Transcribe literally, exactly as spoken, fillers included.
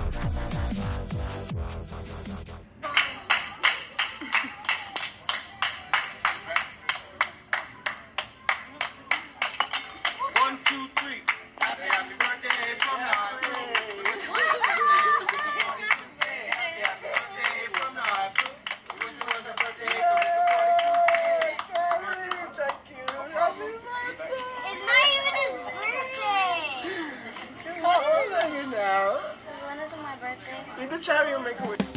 One, two, three. Happy, happy birthday from now. Now. So when is my birthday? Eat the cherry and make it with